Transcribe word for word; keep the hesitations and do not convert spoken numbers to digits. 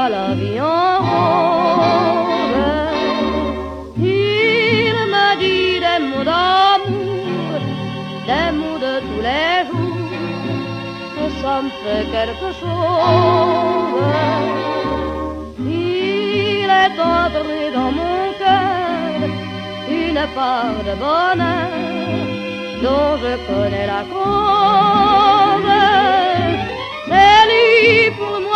la vie en rose. Il me dit des mots d'amour, des mots de tous les jours, que ça me fait quelque chose. Il est entré dans mon cœur une part de bonheur dont je connais la cause. C'est lui pour moi